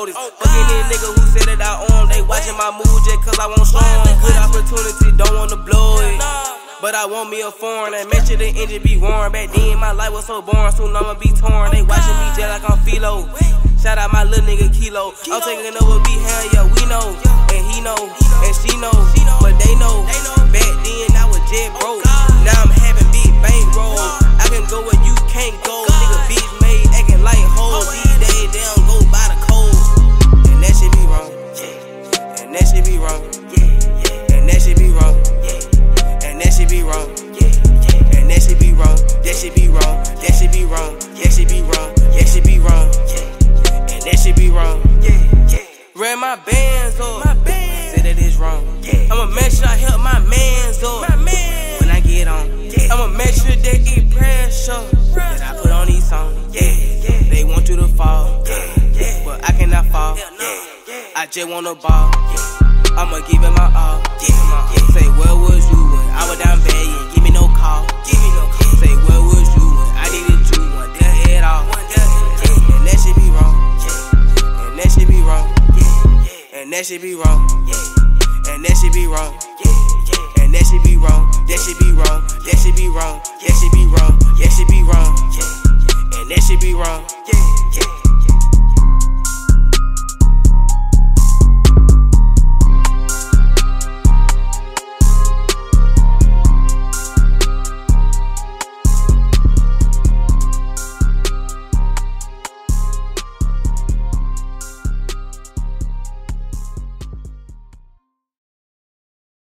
notice. Fucking these niggas who said that I own, they watching my mood just cause I won't show them. Good opportunity, don't wanna blow it, but I want me a foreign. And make sure the engine be warm. Back then my life was so boring, soon I'ma be torn. They watching me just like I'm Philo. Shout out my little nigga Kilo. I'm taking over be hell, yeah, we know. And he know, and she know, but they know. Back then I was jet broke, now I'm having big bankroll. I can go where you can't go. Nigga bitch made acting like hoes. These days they don't go by the code. And that shit be wrong. And that shit be wrong. And that shit be wrong. And that shit be wrong. And that shit be wrong. That shit be wrong. That shit be wrong. That shit be wrong. That shit be wrong. And that shit be wrong. Ran my bands up. Say that it's wrong. I'ma make sure I help my mans up when I get on. I'ma make sure they eat pressure that I put on these songs. They want you to fall, but I cannot fall. I just want a ball. I'ma give it my all. Say where was you when I was down bad? Yeah, give me no call. Say where was you when I needed you? One day head off. And that shit be wrong. And that shit be wrong. And that shit be wrong. And that shit be wrong. And that shit be wrong. That shit be wrong. That shit be wrong. That shit be wrong. That shit be wrong. And that shit be wrong.